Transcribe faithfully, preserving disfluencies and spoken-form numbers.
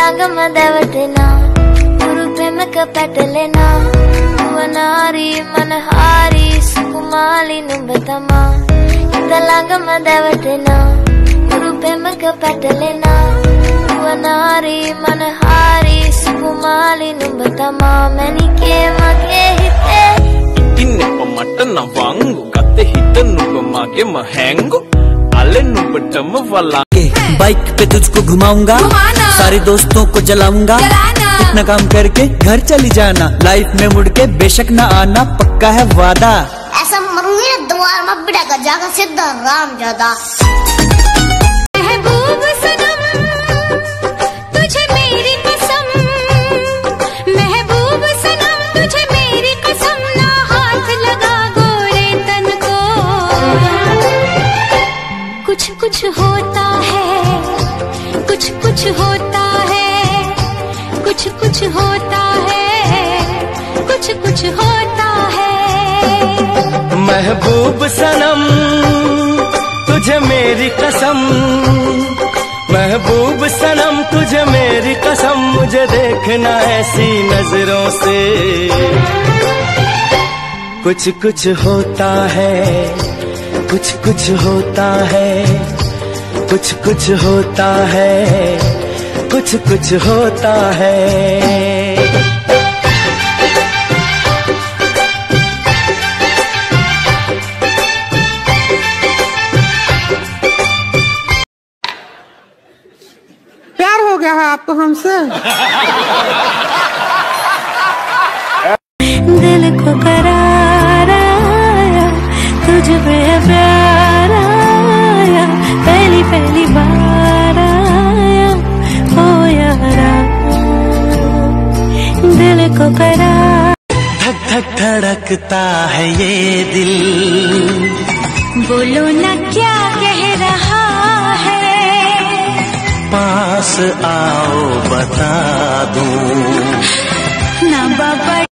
ఇంతలాంగమదవటెనా గురు ప్రేమక పెట్టలేనా వనారి మనహారి సుకుమాలి నుంబతమా ఇంతలాంగమదవటెనా గురు ప్రేమక పెట్టలేనా వనారి మనహారి సుకుమాలి నుంబతమా మెనికే మగే హితే ఇన్నే పమట నవంగు కత్తే హిత నువ్వు మాగే మహంగు आले नुबटम वाला बाइक पे तुझको घुमाऊंगा, सारे दोस्तों को जलाऊंगा, इतना काम करके घर चली जाना, लाइफ में मुड़ के बेशक ना आना, पक्का है वादा। ऐसा मरूंगी ना द्वार में बिड़ा का जागा सीधा राम ज्यादा। महबूब सनम तुझे मेरी कसम, महबूब सनम तुझे मेरी कसम, ना हाथ लगा गोरे तन को। कुछ कुछ होता है, कुछ कुछ होता है, कुछ कुछ होता है, कुछ कुछ होता है। महबूब सनम तुझे मेरी कसम, महबूब सनम तुझे मेरी कसम, मुझे देखना ऐसी नजरों से। कुछ कुछ होता है, कुछ कुछ होता है, कुछ कुछ होता है, कुछ कुछ होता है। प्यार हो गया है आपको हमसे? दिल को करार आया तुझ पे प्यार आया, पहली पहली बार आया ओ यारा, दिल को करार। धक धक धड़कता है ये दिल, बोलो ना क्या कह रहा है, पास आओ बता दूं ना बाबा।